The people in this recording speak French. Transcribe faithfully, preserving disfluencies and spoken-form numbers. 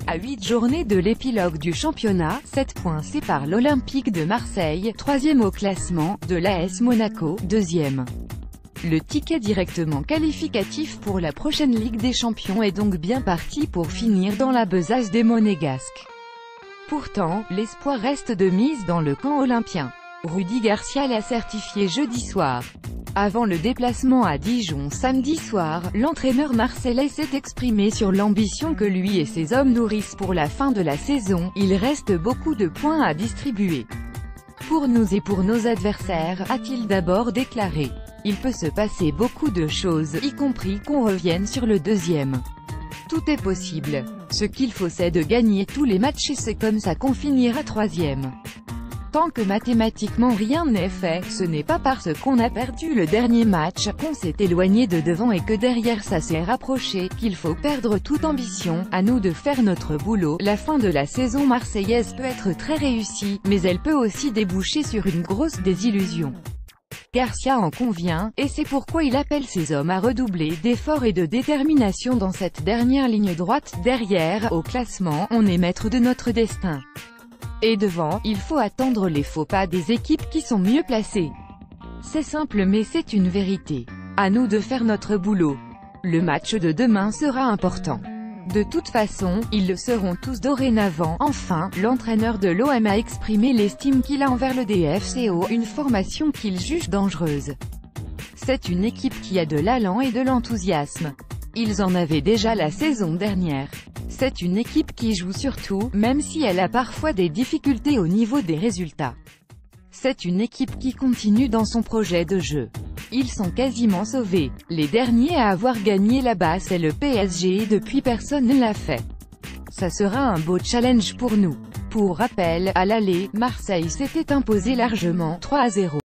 À huit journées de l'épilogue du championnat, sept points séparent l'Olympique de Marseille, troisième au classement, de l'A S Monaco, deuxième. Le ticket directement qualificatif pour la prochaine Ligue des Champions est donc bien parti pour finir dans la besace des Monégasques. Pourtant, l'espoir reste de mise dans le camp olympien. Rudy Garcia l'a certifié jeudi soir. Avant le déplacement à Dijon samedi soir, l'entraîneur marseillais s'est exprimé sur l'ambition que lui et ses hommes nourrissent pour la fin de la saison. Il reste beaucoup de points à distribuer. Pour nous et pour nos adversaires, a-t-il d'abord déclaré. Il peut se passer beaucoup de choses, y compris qu'on revienne sur le deuxième. Tout est possible. Ce qu'il faut c'est de gagner tous les matchs et c'est comme ça qu'on finira troisième. Tant que mathématiquement rien n'est fait, ce n'est pas parce qu'on a perdu le dernier match, qu'on s'est éloigné de devant et que derrière ça s'est rapproché, qu'il faut perdre toute ambition. À nous de faire notre boulot. La fin de la saison marseillaise peut être très réussie, mais elle peut aussi déboucher sur une grosse désillusion. Garcia en convient, et c'est pourquoi il appelle ses hommes à redoubler d'efforts et de détermination dans cette dernière ligne droite. Derrière, au classement, on est maître de notre destin. Et devant, il faut attendre les faux pas des équipes qui sont mieux placées. C'est simple mais c'est une vérité. À nous de faire notre boulot. Le match de demain sera important. De toute façon, ils le seront tous dorénavant. Enfin, l'entraîneur de l'O M a exprimé l'estime qu'il a envers le D F C O, une formation qu'il juge dangereuse. C'est une équipe qui a de l'allant et de l'enthousiasme. Ils en avaient déjà la saison dernière. C'est une équipe qui joue surtout, même si elle a parfois des difficultés au niveau des résultats. C'est une équipe qui continue dans son projet de jeu. Ils sont quasiment sauvés. Les derniers à avoir gagné là-bas c'est le P S G et depuis personne ne l'a fait. Ça sera un beau challenge pour nous. Pour rappel, à l'aller, Marseille s'était imposé largement, trois à zéro.